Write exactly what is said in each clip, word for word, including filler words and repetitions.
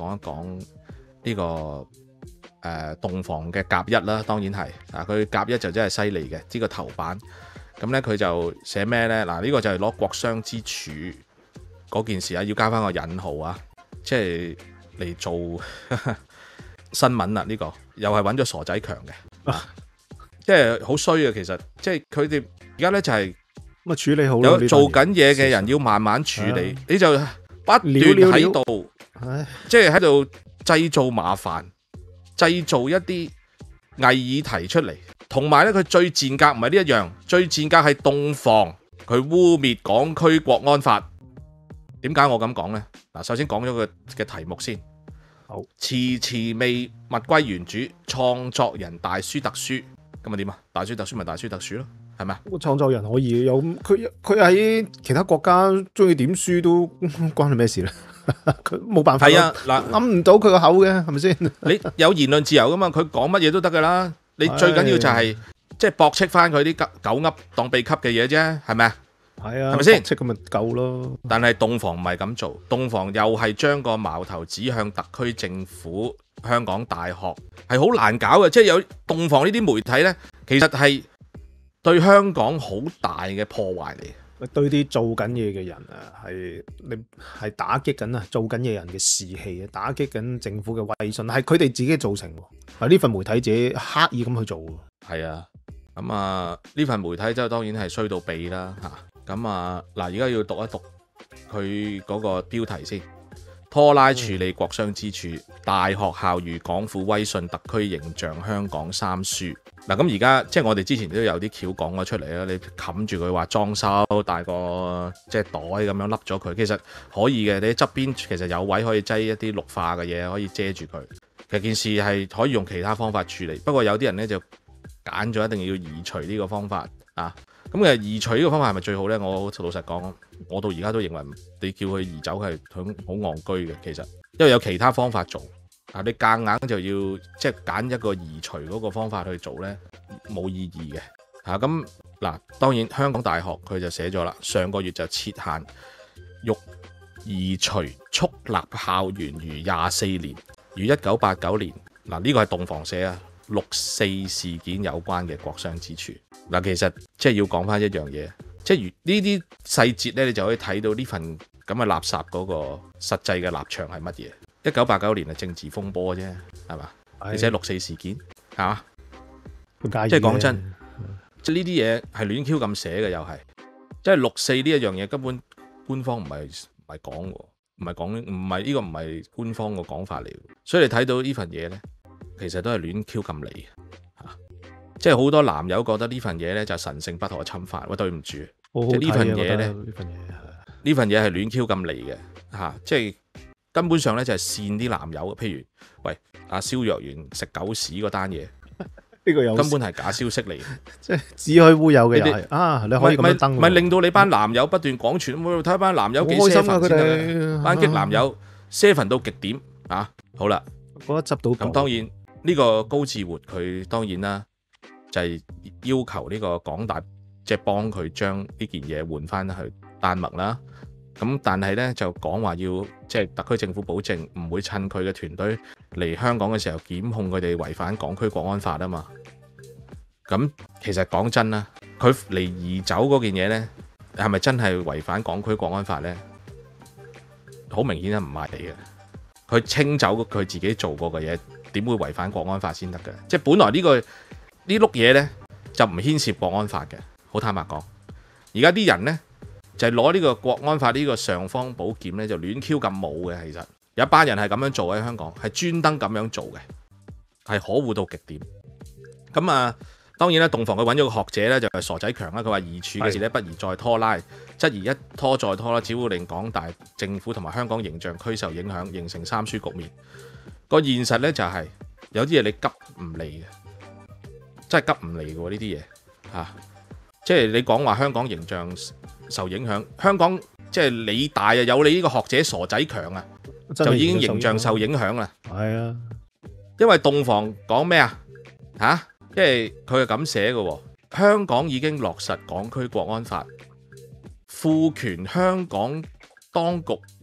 講一講呢、這個誒、呃、洞房嘅甲一啦，當然係啊，佢甲一就真係犀利嘅，呢個頭版咁咧佢就寫咩咧？嗱，呢個就係攞國殤之柱嗰件事啊，要加翻個引號啊，即係嚟做呵呵新聞啦。呢、這個又係揾咗傻仔強嘅，啊、即係好衰啊！其實即係佢哋而家咧就係、是。 咁啊處理好有做緊嘢嘅人要慢慢處理，你就不斷喺度，即係喺度製造麻煩，製造一啲偽議題出嚟。同埋咧，佢最賤格唔係呢一樣，最賤格係洞房，佢污蔑港區國安法。點解我咁講呢？嗱，首先講咗個嘅題目先。好，遲遲未物歸原主，創作人大書特書，咁啊點啊？大書特書咪大書特書咯。係咪？個創作人可以有佢佢喺其他國家中意點書都關你咩事咧？佢冇辦法。係啊，嗱，諗唔到佢個口嘅係咪先？ 你有言論自由噶嘛？佢講乜嘢都得噶啦。你最緊要就係即係駁斥翻佢啲狗噏當秘笈嘅嘢啫，係咪啊？ 係啊， 係咪先？ 駁斥咁咪夠咯。 但係洞房唔係咁做，洞房又係將個矛頭指向特區政府、香港大學，係好難搞嘅。即係有洞房呢啲媒體咧，其實係。對香港好大嘅破壞嚟， 對啲做緊嘢嘅人啊，係你係打擊緊啊，做緊嘢人嘅士氣啊，打擊緊政府嘅威信，係佢哋自己造成，係呢份媒體自己刻意咁去做。 係啊，咁啊呢份媒體就當然係衰到痹啦吓，咁啊嗱，而家要讀一讀佢嗰個標題先。拖拉處理國殤之柱，大學校譽港府威信特區形象香港三輸。嗱，咁而家即係我哋之前都有啲橋講咗出嚟啦，你冚住佢話裝修，帶個即係袋咁樣笠咗佢，其實可以嘅。你側邊其實有位可以擠一啲綠化嘅嘢，可以遮住佢。其實件事係可以用其他方法處理，不過有啲人呢就揀咗一定要移除呢個方法啊。咁其實移除呢個方法係咪最好呢？我老實講，我到而家都認為你叫佢移走係好戇居嘅。其實因為有其他方法做啊，你夾硬就要即係揀一個移除嗰個方法去做呢，冇意義嘅嚇。咁嗱，當然香港大學佢就寫咗啦，上個月就設限，欲移除肅立校園如廿四年，與一九八九年嗱，呢個係洞房社啊，六四事件有關嘅國殤之柱。嗱，其實即係要講翻一樣嘢，即係如呢啲細節咧，你就可以睇到呢份咁嘅垃圾嗰個實際嘅立場係乜嘢。一九八九年係政治風波啫，係嘛？而且六四事件係嘛？即係講真，即係呢啲嘢係亂 Q 咁寫嘅，又係即係六四呢一樣嘢根本官方唔係唔係講喎，唔係講唔係呢個唔係官方嘅講法嚟，所以你睇到呢份嘢咧，其實都係亂 Q 咁嚟嘅。即係好多男友覺得呢份嘢咧就神聖不可侵犯，喂，對唔住，即係呢份嘢咧，呢份嘢呢份嘢係亂 Q 咁嚟嘅嚇，即係根本上咧就係煽啲男友，譬如喂阿蕭若元食狗屎嗰單嘢，呢個有根本係假消息嚟嘅，即係子虛烏有嘅又係啊，你可以咁樣登，咪令到你班男友不斷廣傳，睇下班男友幾 seven 先得，班激男友 seven 到極點啊！好啦， 覺得執到咁當然呢個高志活佢當然啦。就係、是、要求呢個港大即係幫佢將呢件嘢換翻去丹麥啦。咁但係呢，就講話要即係特區政府保證唔會趁佢嘅團隊嚟香港嘅時候檢控佢哋違反港區國安法啊嘛。咁其實講真啦，佢嚟移走嗰件嘢呢，係咪真係違反港區國安法呢？好明顯係唔係嚟嘅。佢清走佢自己做過嘅嘢，點會違反國安法先得嘅？即係本來呢、呢個。呢碌嘢呢，就唔牽涉國安法嘅，好坦白講。而家啲人呢，就係攞呢個國安法呢個尚方寶劍呢，就亂 Q 咁冇嘅。其實有一班人係咁樣做喺香港，係專登咁樣做嘅，係可惡到極點。咁啊，當然啦，洞房佢揾咗個學者呢，就係傻仔強啦。佢話移處嘅事呢，不宜再拖拉，質疑一拖再拖啦，只會令港大政府同埋香港形象區受影響，形成三輸局面。個現實呢，就係、是、有啲嘢你急唔嚟嘅。真係急唔嚟嘅喎呢啲嘢嚇，即係你講話香港形象受影響，香港即係理大啊，有你呢個學者傻仔強啊，就已經形象受影響啦。係啊，因為洞房講咩啊嚇？因為佢係咁寫嘅喎，香港已經落實港區國安法，賦權香港當局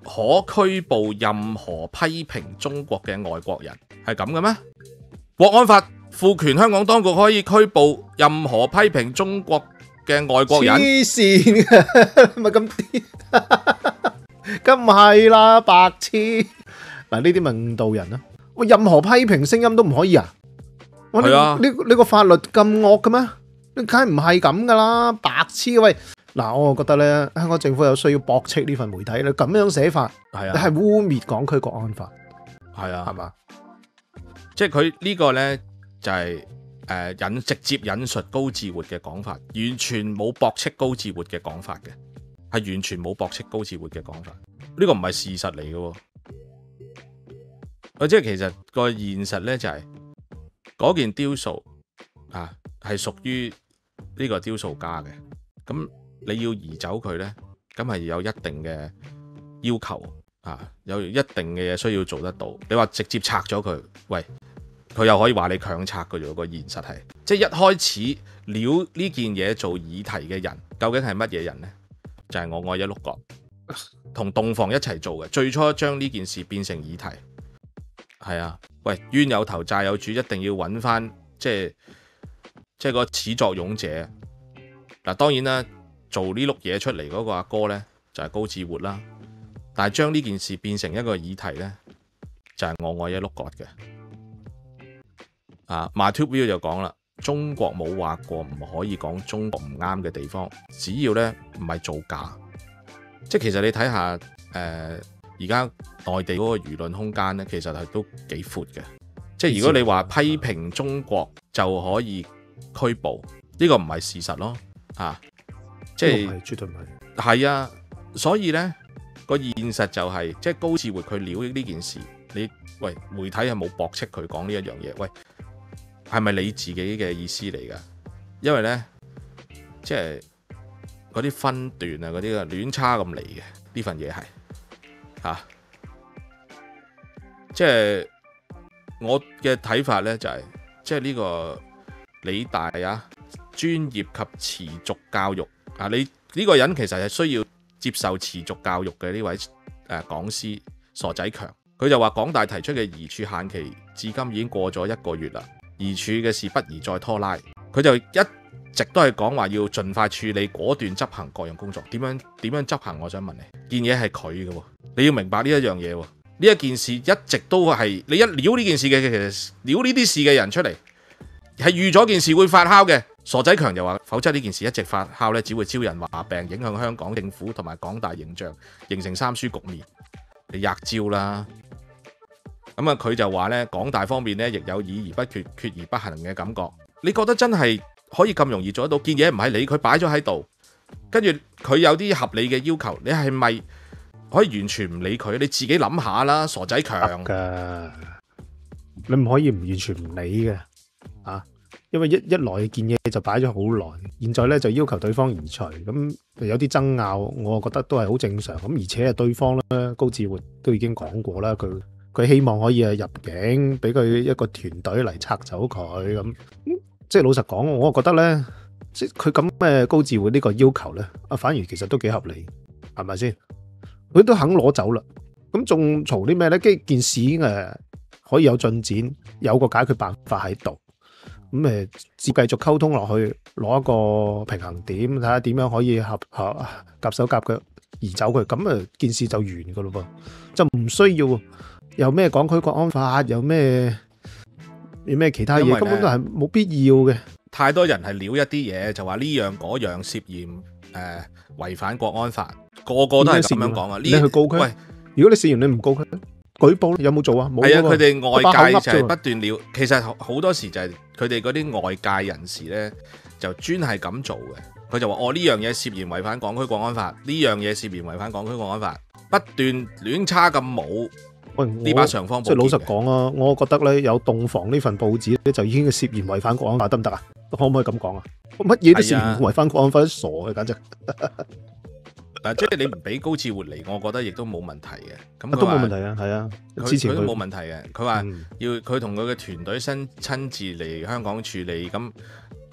可拘捕任何批評中國嘅外國人，係咁嘅咩？國安法賦權香港當局可以拘捕任何批評中國嘅外國人， 黐線嘅，咪咁啲，咁係啦，白痴。嗱，呢啲咪誤導人啦。喂，任何批評聲音都唔可以啊？我呢係啊呢呢個法律咁惡嘅咩？你梗係唔係咁噶啦，白痴。喂，嗱，我覺得咧，香港政府有需要駁斥呢份媒體咧，咁樣寫法， 係啊， 你係污蔑港區國安法， 係啊， 係嘛？ 即係佢呢個呢，就係誒引直接引述高志活嘅講法，完全冇駁斥高志活嘅講法嘅，係完全冇駁斥高志活嘅講法。呢個唔係事實嚟嘅喎。即係其實個現實呢，就係嗰件雕塑啊係屬於呢個雕塑家嘅，咁你要移走佢呢，咁係有一定嘅要求啊，有一定嘅嘢需要做得到。你話直接拆咗佢，喂，佢又可以話你強拆嘅啫。個現實係，即係一開始撩呢件嘢做議題嘅人，究竟係乜嘢人呢？就係我愛一碌角同洞房一齊做嘅，最初將呢件事變成議題。係啊，喂，冤有頭債有主，一定要揾翻即係即係個始作俑者。嗱，當然啦，做呢碌嘢出嚟嗰個阿哥呢，就係高志活啦。但係將呢件事變成一個議題呢，就係我愛一碌角嘅。啊 ，MyTubeView 就講啦，中國冇話過唔可以講中國唔啱嘅地方，只要呢唔係造假。即係其實你睇下誒。呃而家內地嗰個輿論空間咧，其實係都幾闊嘅。即係如果你話批評中國就可以拘捕，呢個唔係事實咯。啊，即係絕對唔係。 係啊，所以呢個現實就係、是，即係高志活佢撩呢件事，你喂媒體係冇駁斥佢講呢一樣嘢，喂係咪你自己嘅意思嚟㗎？因為呢，即係嗰啲分段啊，嗰啲啊亂差咁嚟嘅呢份嘢係。啊，即係我嘅睇法呢，就係、是，即係呢個理大啊，專業及持續教育啊，你呢、這個人其實係需要接受持續教育嘅呢位誒、呃、講師傻仔強，佢就話港大提出嘅移處限期至今已經過咗一個月啦，移處嘅事不宜再拖拉，佢就一直都係講話要盡快處理，果斷執行各樣工作。點樣點樣執行？我想問你，件嘢係佢嘅喎，你要明白呢一樣嘢喎。呢一件事一直都係你一撩呢件事嘅，其實撩呢啲事嘅人出嚟係預咗件事會發酵嘅。傻仔強就話，否則呢件事一直發酵咧，只會招人話病，影響香港政府同埋港大形象，形成三輸局面。你吔招啦。咁啊，佢就話咧，港大方面咧亦有議而不決、決而不行嘅感覺。你覺得真係可以咁容易做得到？件嘢唔係你，佢擺咗喺度，跟住佢有啲合理嘅要求，你係咪可以完全唔理佢？你自己諗下啦，傻仔強㗎，你唔可以唔完全唔理嘅啊！因為一一來件嘢就擺咗好耐，現在咧就要求對方移除，咁有啲爭拗，我覺得都係好正常。咁而且係對方咧，高志活都已經講過啦，佢佢希望可以入境，俾佢一個團隊嚟拆走佢咁。即係老實講，我覺得咧，即係佢咁嘅高志活呢個要求咧，啊反而其實都幾合理，係咪先？佢都肯攞走啦，咁仲嘈啲咩咧？跟件事已經誒可以有進展，有個解決辦法喺度，咁誒接繼續溝通落去，攞一個平衡點，睇下點樣可以合合夾手夾腳移走佢，咁誒件事就完噶咯噃，就唔需要有咩港區國安法，有咩有咩其他嘢，根本都係冇必要嘅。 太多人係撩一啲嘢，就話呢樣嗰樣涉嫌誒、呃、違反國安法，個個都係咁樣講啊！ 你去告佢，喂，如果你試完你唔告佢，舉報有冇做啊？冇。係啊， 佢哋外界就係不斷撩，其實好多時就係佢哋嗰啲外界人士咧，就專係咁做嘅。佢就話：哦，呢樣嘢涉嫌違反港區國安法，呢樣嘢涉嫌違反港區國安法，不斷亂叉咁冇。 喂， 呢把尚方寶劍。 即係老實講啊，我覺得咧有洞房呢份報紙咧，就已經涉嫌違反國安法，得唔得啊？可唔可以咁講啊？乜嘢都涉嫌違反國安法，傻嘅簡直。 嗱，即係你唔俾高志活嚟，我覺得亦都冇問題嘅。咁都冇問題啊，係啊，之前佢都冇問題嘅。佢話要佢同佢嘅團隊親親自嚟香港處理，咁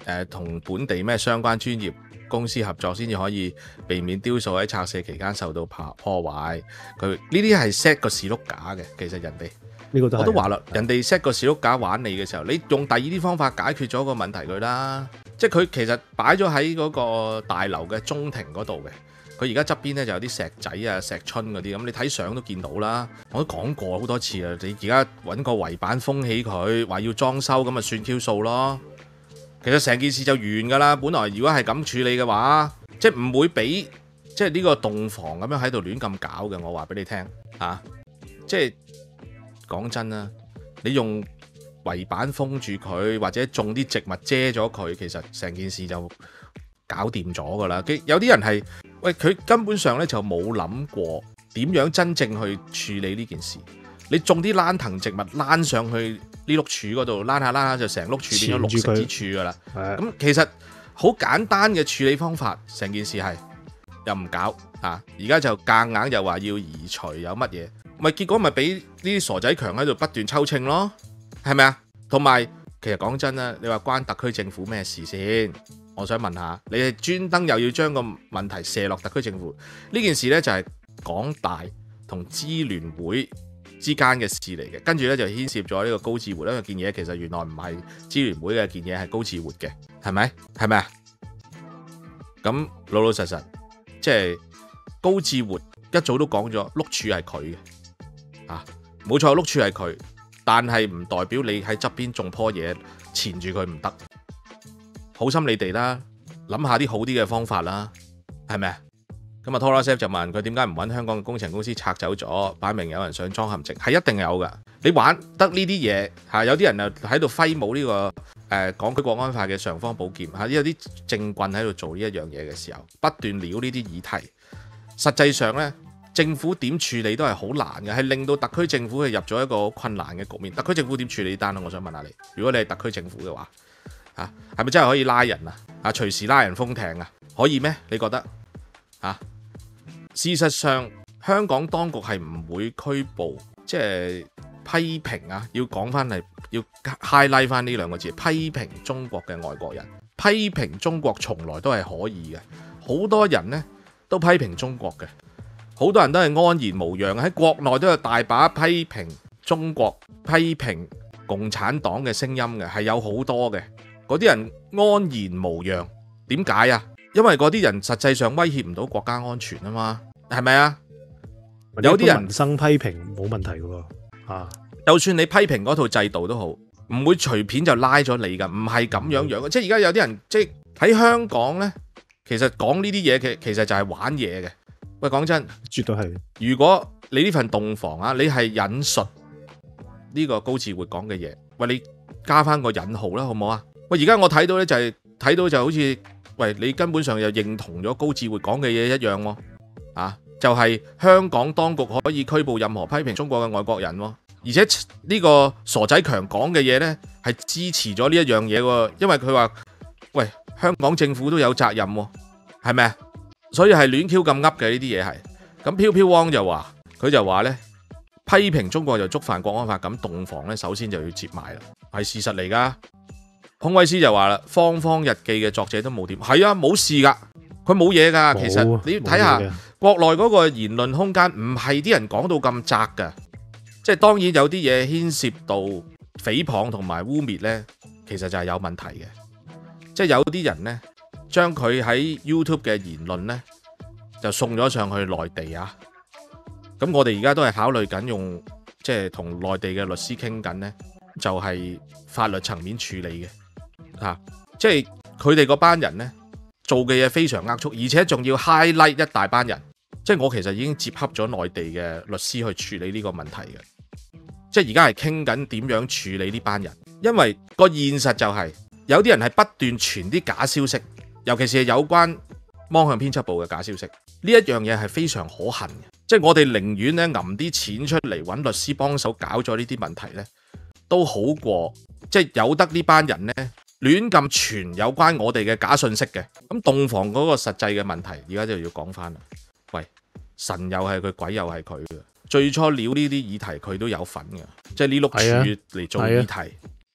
誒同本地咩相關專業公司合作，先至可以避免雕塑喺拆卸期間受到破破壞。佢呢啲係 set 個士碌架嘅，其實人哋呢個都係我都話啦，人哋 set 個士碌架玩你嘅時候，你用第二啲方法解決咗個問題佢啦。即係佢其實擺咗喺嗰個大樓嘅中庭嗰度嘅。佢而家側邊咧就有啲石仔啊、石春嗰啲咁，你睇相都見到啦。我都講過好多次啦，你而家揾個圍板封起佢，話要裝修咁咪算 Q 數咯。其實成件事就完㗎啦。本來如果係咁處理嘅話，即係唔會俾即係呢個洞房咁樣喺度亂咁搞嘅。我話俾你聽啊，即係講真啦，你用圍板封住佢，或者種啲植物遮咗佢，其實成件事就搞掂咗㗎啦。有啲人係喂，佢根本上咧就冇諗過點樣真正去處理呢件事。你種啲蘭藤植物躝上去呢碌柱嗰度，躝下躝下就成碌柱變咗綠色之柱㗎啦。咁其實好簡單嘅處理方法，成件事係又唔搞啊！而家就夾硬又話要移除有乜嘢，咪結果咪俾呢啲傻仔強喺度不斷抽秤咯，係咪啊？同埋其實講真啦，你話關特區政府咩事先？我想問下，你係專登又要將個問題射落特區政府？呢件事呢，就係港大同支聯會之間嘅事嚟嘅，跟住呢，就牽涉咗呢個高志活，因為件嘢其實原來唔係支聯會嘅件嘢，係高志活嘅，係咪？係咪啊？咁老老實實，即係高志活一早都講咗，碌柱係佢嘅，啊，冇錯，碌柱係佢，但係唔代表你喺側邊種棵嘢纏住佢唔得。好心你哋啦，諗下啲好啲嘅方法啦，係咪啊？咁啊 Torasef 就問佢點解唔揾香港嘅工程公司拆走咗，擺明有人想裝陷阱，係一定有噶。你玩得呢啲嘢嚇，有啲人啊喺度揮舞呢、這個誒、呃、港區國安法嘅尚方寶劍嚇，有啲政棍喺度做呢一樣嘢嘅時候，不斷撩呢啲議題，實際上呢，政府點處理都係好難嘅，係令到特區政府係入咗一個困難嘅局面。特區政府點處理單啊？我想問下你，如果你係特區政府嘅話。啊，係咪真係可以拉人啊？啊，隨時拉人封艇啊？可以咩？你覺得？啊，事實上香港當局係唔會拘捕，即係批評啊，要講翻嚟，要 highlight 翻呢兩個字，批評中國嘅外國人，批評中國從來都係可以嘅。好多人呢都批評中國嘅，好多人都係安然無恙，喺國內都有大把批評中國、批評共產黨嘅聲音嘅，係有好多嘅。嗰啲人安然無恙，點解啊？因為嗰啲人實際上威脅唔到國家安全啊嘛，係咪啊？有啲人民生批評冇問題嘅喎，啊， 就算你批評嗰套制度都好，唔會隨便就拉咗你噶，唔係咁樣樣嘅。即係而家有啲人即係喺香港呢，其實講呢啲嘢嘅，其實就係玩嘢嘅。喂，講真， 絕對係。如果你呢份洞房啊，你係引述呢個高志活講嘅嘢，喂，你加翻個引號啦，好唔好啊？喂，而家我睇到呢，就係睇到就好似，喂，你根本上又認同咗高志活講嘅嘢一樣喎，啊，就係香港當局可以拘捕任何批評中國嘅外國人喎，而且呢個傻仔強講嘅嘢呢，係支持咗呢一樣嘢喎，因為佢話，喂，香港政府都有責任喎，係咪啊？所以係亂 Q 咁噏嘅呢啲嘢係，咁飄飄汪就話，佢就話呢，批評中國就觸犯國安法，咁洞房呢，首先就要接埋啦，係事實嚟噶。孔偉斯就話啦，《芳芳日記》嘅作者都冇掂，係啊，冇事噶，佢冇嘢噶。其實你要睇下國內嗰個言論空間，唔係啲人講到咁窄噶，即係當然有啲嘢牽涉到誹謗同埋污蔑呢，其實就係有問題嘅。即係有啲人呢，將佢喺 YouTube 嘅言論呢，就送咗上去內地啊。咁我哋而家都係考慮緊用，即係同內地嘅律師傾緊呢，就係法律層面處理嘅。啊、即係佢哋嗰班人呢，做嘅嘢非常齷齪，而且仲要 highlight 一大班人。即係我其實已經接洽咗內地嘅律師去處理呢個問題嘅。即係而家係傾緊點樣處理呢班人，因為個現實就係、是、有啲人係不斷傳啲假消息，尤其是係有關芒向編輯部嘅假消息。呢一樣嘢係非常可恨嘅。即係我哋寧願咧揞啲錢出嚟揾律師幫手搞咗呢啲問題呢，都好過即係有得呢班人呢。亂咁傳有關我哋嘅假信息嘅，咁洞房嗰個實際嘅問題，而家就要講翻啦。喂，神又係佢，鬼又係佢嘅。最初撩呢啲議題，佢都有份嘅，即係呢碌柱嚟做議題。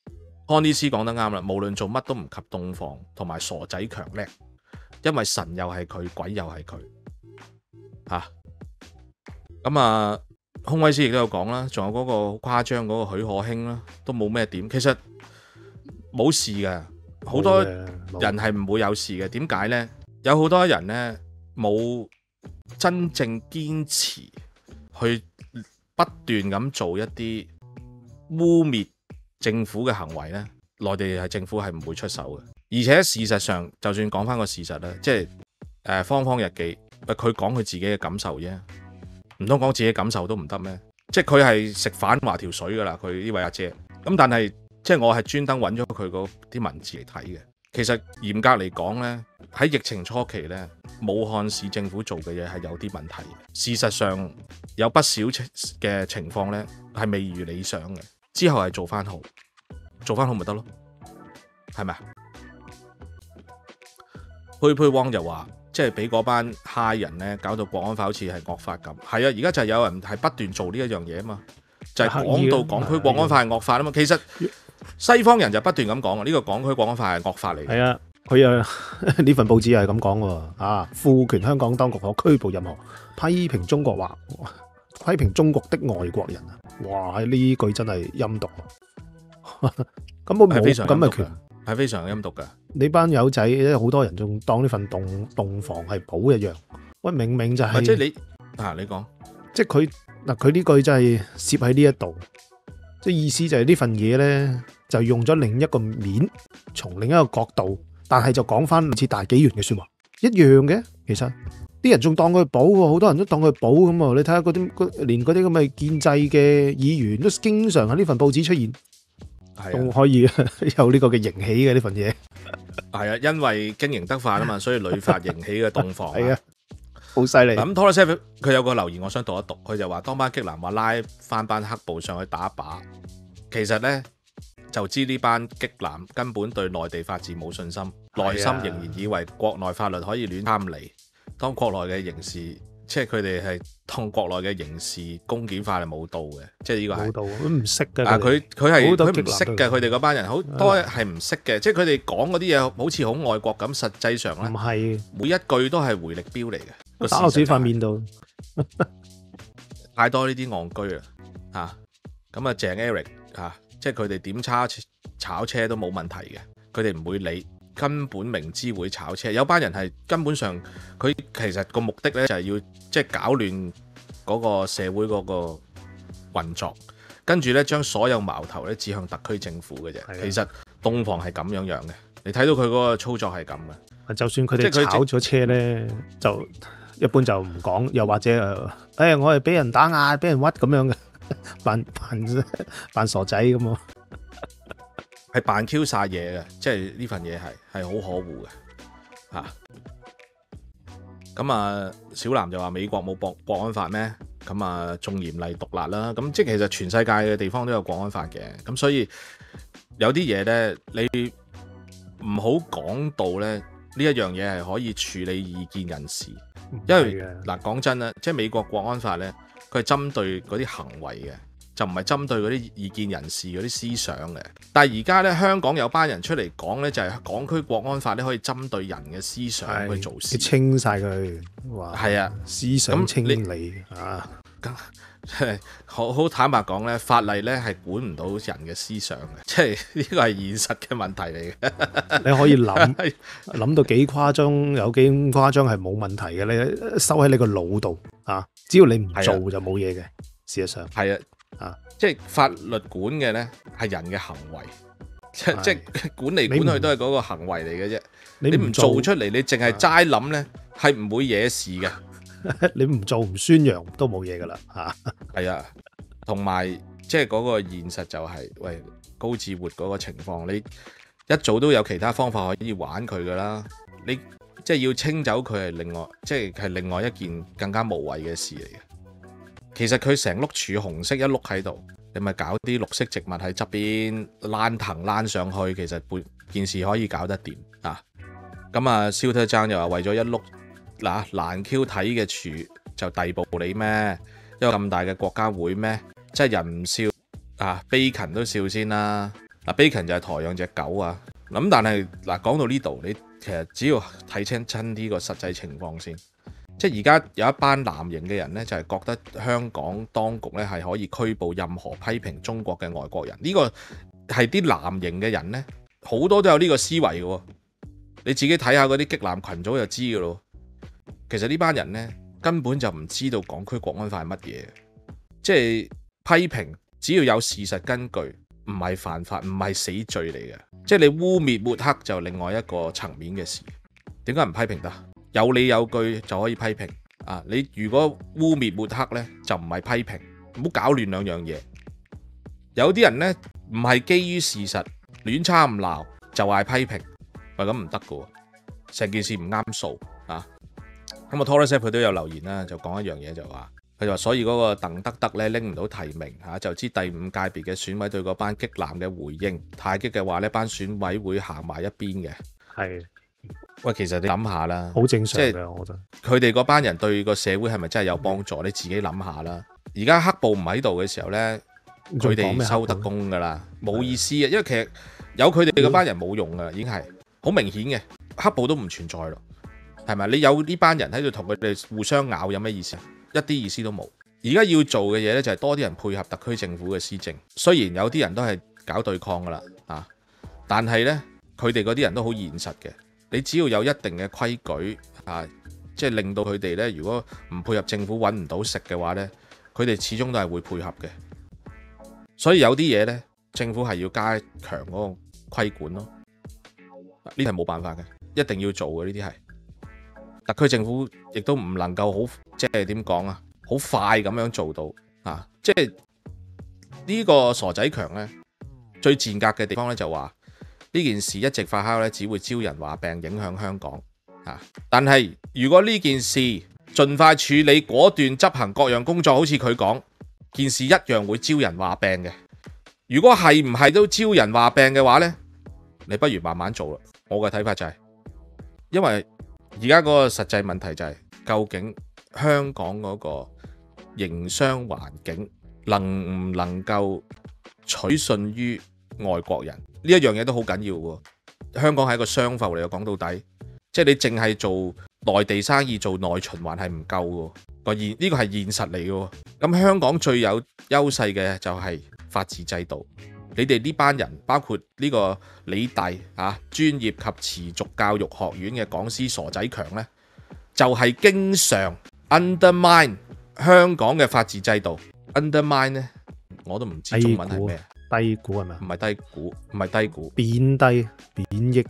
康醫師講得啱啦，無論做乜都唔及洞房同埋傻仔強叻，因為神又係佢，鬼又係佢嚇。咁啊，空威師亦都有講啦，仲有嗰個好誇張嗰個許可興啦，都冇咩點。其實冇事嘅，好多人係唔會有事嘅。點解呢？有好多人呢，冇真正堅持去不斷咁做一啲污衊政府嘅行為呢，內地係政府係唔會出手嘅。而且事實上，就算講翻個事實咧，即係誒芳芳日記，佢講佢自己嘅感受啫。唔通講自己感受都唔得咩？即係佢係食反話條水噶啦，佢呢位阿姐。咁但係即係我係專登揾咗佢嗰啲文字嚟睇嘅。其實嚴格嚟講呢，喺疫情初期呢，武漢市政府做嘅嘢係有啲問題。事實上有不少嘅情況呢係未如理想嘅。之後係做翻好，做翻好咪得咯，係咪啊？佩佩汪就話。即係俾嗰班嗨人咧，搞到國安法好似係惡法咁。係啊，而家就係有人係不斷做呢一樣嘢啊嘛，就係、是、講到港區國安法係惡法啊嘛。其實西方人就不斷咁講啊，呢、這個港區國安法係惡法嚟。係啊， 佢啊呢份報紙係咁講喎啊，賦權香港當局可拘捕任何批評中國話、批評中國的外國人啊！哇，呢句真係陰毒啊！咁我冇咁嘅權。 係非常陰毒㗎。 你班友仔，好多人仲當呢份洞洞房係寶一樣。喂，明明就係、是、 即係你啊，你講， 即係佢嗱，佢呢句真係攝喺呢一度，即係意思就係呢份嘢咧，就用咗另一個面，從另一個角度，但係就講翻似大紀元嘅説話，一樣嘅。其實啲人仲當佢寶喎，好多人都當佢寶咁喎。你睇下嗰啲，連嗰啲咁嘅建制嘅議員都經常喺呢份報紙出現。都可以有呢個嘅盈喜嘅呢份嘢， 係啊，因為經營得快啊嘛，所以屢發盈喜嘅洞房係啊，好犀利。 咁 Tola 佢有個留言，我想讀一讀。佢就話：當班激男話拉翻班黑暴上去打靶，其實呢，就知呢班激男根本對內地法治冇信心，內心仍然以為國內法律可以亂參嚟。當國內嘅刑事，即係佢哋係當國內嘅刑事公檢法係冇到嘅，即係呢個係冇到，佢唔識嘅。啊，佢佢係佢唔識嘅，佢哋嗰班人好多係唔識嘅，即係佢哋講嗰啲嘢好似好愛國咁，實際上咧唔係每一句都係回力鏢嚟嘅， 打落自己塊面度。 太多呢啲戇居啦嚇，咁啊鄭 Eric 嚇，即係佢哋點炒炒車都冇問題嘅，佢哋唔會理。根本明知會炒車，有班人係根本上佢其實個目的咧就係要即係搞亂嗰個社會嗰個運作，跟住咧將所有矛頭咧指向特區政府嘅啫。其實洞房係咁樣樣嘅，你睇到佢嗰個操作係咁嘅。就算佢哋炒咗車咧，就一般就唔講，又或者誒、哎，我係俾人打壓、俾人屈咁樣嘅，扮扮扮傻仔咁喎。係扮 Q 晒嘢嘅，即係呢份嘢係係好可惡嘅嚇。咁啊，小南就話美國冇國國安法咩？咁啊，仲嚴厲毒辣啦。咁即係其實全世界嘅地方都有國安法嘅。咁所以有啲嘢咧，你唔好講到咧呢一樣嘢係可以處理異見人士，因為嗱講真啦，即係美國國安法咧，佢係針對嗰啲行為嘅。就唔係針對嗰啲異見人士嗰啲思想嘅，但係而家咧香港有班人出嚟講咧，就係港區國安法咧可以針對人嘅思想去做事，清晒佢，哇！係啊，思想清理啊，好好坦白講咧，法例咧係管唔到人嘅思想嘅，即係呢個係現實嘅問題嚟嘅。你可以諗諗到幾誇張，有幾誇張係冇問題嘅，你收喺你個腦度啊，只要你唔做就冇嘢嘅。事實上係啊。啊！即係法律管嘅咧，係人嘅行為，即即管嚟管去都係嗰個行為嚟嘅啫。你唔做出嚟，你淨係齋諗咧，係唔會惹事嘅。你唔做唔宣揚都冇嘢噶啦。嚇係啊，同埋即係嗰個現實就係、是，喂高志活嗰個情況，你一早都有其他方法可以玩佢噶啦。你即係要清走佢係另外，即係係另外一件更加無謂嘅事嚟嘅。其實佢成碌柱紅色一碌喺度，你咪搞啲綠色植物喺側邊爛藤爛上去，其實半件事可以搞得掂啊！咁啊，蕭特章又話為咗一碌嗱難 Q 睇嘅柱就逮捕你咩？一個咁大嘅國家會咩？即係人唔笑啊，悲勤都笑先啦！ 嗱，Bacon 就係台養隻狗啊。咁但係嗱，講到呢度，你其實只要睇清親呢個實際情況先。即係而家有一班藍營嘅人呢，就係覺得香港當局呢係可以拘捕任何批評中國嘅外國人。呢個係啲藍營嘅人呢，好多都有呢個思維嘅喎。你自己睇下嗰啲激藍群組就知嘅咯。其實呢班人呢，根本就唔知道港區國安法係乜嘢。即係批評，只要有事實根據，唔係犯法，唔係死罪嚟嘅。即係你污蔑抹黑就另外一個層面嘅事。點解唔批評得？有理有據就可以批評啊！你如果污蔑抹黑呢，就唔係批評，唔好搞亂兩樣嘢。有啲人呢，唔係基於事實亂差唔鬧就係批評，喂，咁唔得噶，成件事唔啱數啊！咁啊 Torres 佢都有留言啦，就講一樣嘢就話，佢就話所以嗰個鄧德德咧拎唔到提名嚇、啊，就知第五界別嘅選委對嗰班激藍嘅回應太激嘅話呢，班選委會行埋一邊嘅。 係。 喂，其實你諗下啦， 好正常嘅， 即係我覺得佢哋嗰班人對個社會係咪真係有幫助？你自己諗下啦。而家黑暴唔喺度嘅時候呢，佢哋收得工噶啦，冇意思啊。因為其實有佢哋嗰班人冇用噶，已經係好明顯嘅。黑暴都唔存在咯，係咪？你有呢班人喺度同佢哋互相咬，有咩意思啊？一啲意思都冇。而家要做嘅嘢呢，就係多啲人配合特區政府嘅施政。雖然有啲人都係搞對抗噶啦，啊，但係呢，佢哋嗰啲人都好現實嘅。你只要有一定嘅規矩啊，即係令到佢哋呢，如果唔配合政府揾唔到食嘅話呢，佢哋始終都係會配合嘅。所以有啲嘢呢，政府係要加強嗰個規管咯。呢啲係冇辦法嘅，一定要做嘅。呢啲係特區政府亦都唔能夠好，即係點講啊，好快咁樣做到啊！即係呢個傻仔強呢，最賤格嘅地方呢，就話。呢件事一直發酵咧，只會招人話病，影響香港啊！但係如果呢件事盡快處理、果斷執行各樣工作，好似佢講，件事一樣會招人話病嘅。如果係唔係都招人話病嘅話呢，你不如慢慢做啦。我嘅睇法就係，因為而家嗰個實際問題就係，究竟香港嗰個營商環境能唔能夠取信於外國人？呢一樣嘢都好緊要喎。香港係一個商埠嚟嘅，講到底，即係你淨係做內地生意，做內循環係唔夠嘅。個現呢個係現實嚟嘅。咁香港最有優勢嘅就係法治制度。你哋呢班人，包括呢個理大啊專業及持續教育學院嘅講師傻仔強呢，就係經常 undermine 香港嘅法治制度。undermine 呢，我都唔知中文係咩。 低估係咪？ 唔係低估，唔係低估， 貶低、貶抑、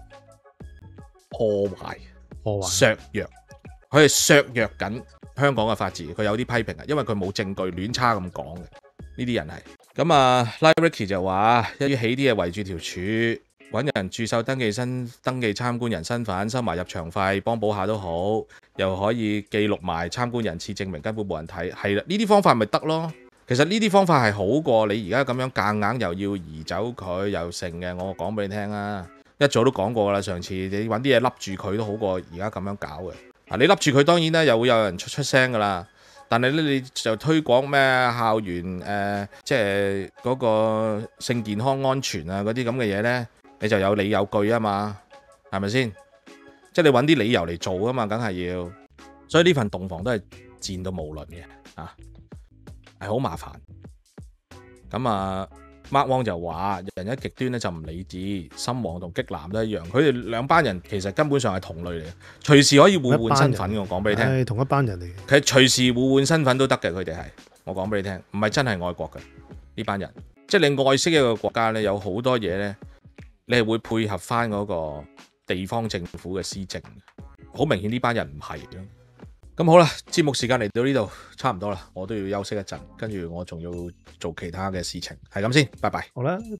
破壞、 破壞、 削弱，佢係削弱緊香港嘅法治。佢有啲批評啊，因為佢冇證據亂差咁講嘅。呢啲人係咁啊。Like Ricky 就話一於起啲嘢圍住條柱，揾人駐守登記身、登記參觀人身份，收埋入場費，幫補下都好，又可以記錄埋參觀人次，證明根本冇人睇。係啦，呢啲方法咪得咯。其實呢啲方法係好過你而家咁樣夾硬又要移走佢又成嘅。我講俾你聽啊，一早都講過啦。上次你揾啲嘢笠住佢都好過而家咁樣搞嘅。啊，你笠住佢當然咧又會有人出出聲噶啦。但係咧你就推廣咩校園誒、呃，即係嗰個性健康安全啊嗰啲咁嘅嘢呢，你就有理有據啊嘛，係咪先？即係你揾啲理由嚟做啊嘛，梗係要。所以呢份洞房都係賤到無倫嘅啊！係好麻煩，咁啊 Mark Wong 就話人一極端咧就唔理智，深黃同激藍都一樣，佢哋兩班人其實根本上係同類嚟嘅，隨時可以互換身份嘅。我講俾你聽， 係同一班人嚟嘅。 其實隨時互換身份都得嘅，佢哋係，我講俾你聽，唔係真係愛國嘅呢班人，即係你愛惜一個國家咧，有好多嘢咧，你係會配合翻嗰個地方政府嘅施政，好明顯呢班人唔係咯。咁好啦，節目時間嚟到呢度差唔多啦，我都要休息一陣，跟住我仲要做其他嘅事情，係咁先，拜拜。 好啦。